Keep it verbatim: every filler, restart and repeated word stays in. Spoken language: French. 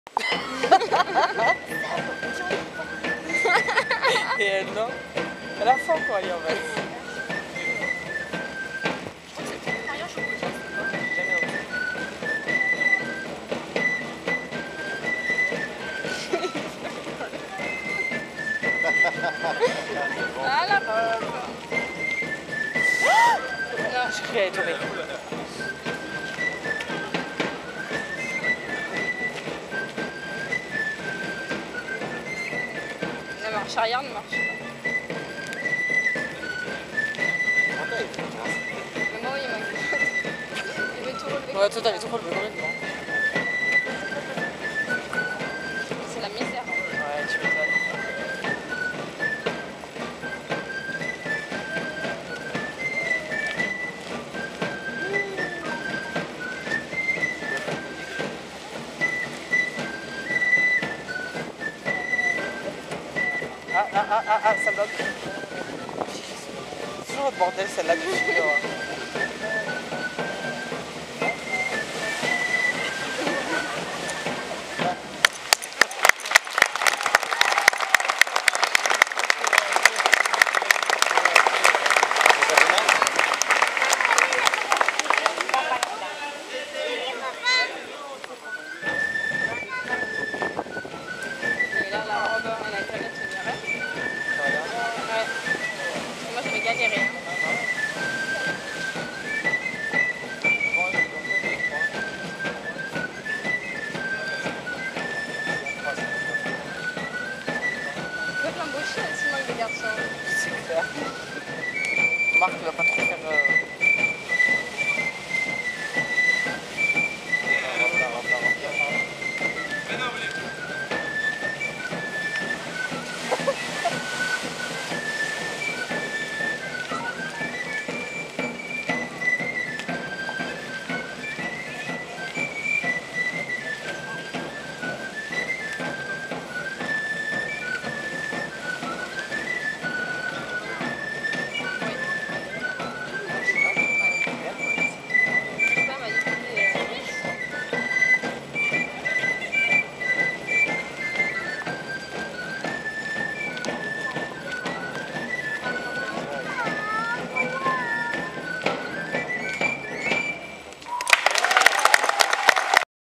Et elle non. Elle a faim pour aller en fait. Ah la pauvre. Non, j'ai cru qu'elle allait tomber. La marche arrière ne marche pas. Mais moi, il m'a il veut tout relever. Ouais, toi t'avais trop relevé combien de temps? C'est la misère. Ouais, tu m'étonnes. Ah, ah, ah, ah, ah, ça bloque. C'est toujours le bordel celle-là que je suis là. Et là, la robe, elle a été là, tu dirais. Ouais. Moi, je vais galérer. Hein. Ils peuvent l'embaucher, sinon, les garçons. C'est clair. Marc va